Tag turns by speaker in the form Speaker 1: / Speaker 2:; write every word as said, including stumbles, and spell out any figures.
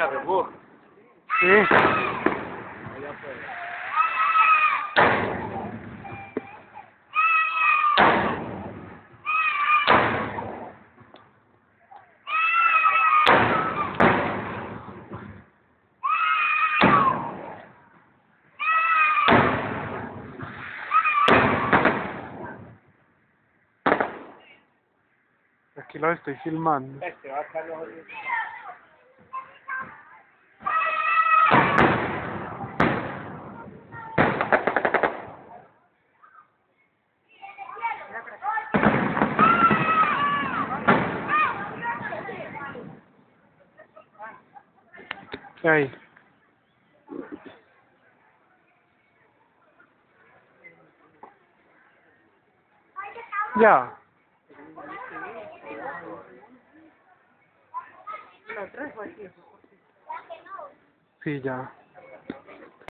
Speaker 1: Carrefour.
Speaker 2: Sí.
Speaker 1: Allá afuera.
Speaker 2: Aquí lo estoy filmando.
Speaker 1: Este va acá los...
Speaker 2: ¿Qué hay? Ya. Sí, ya.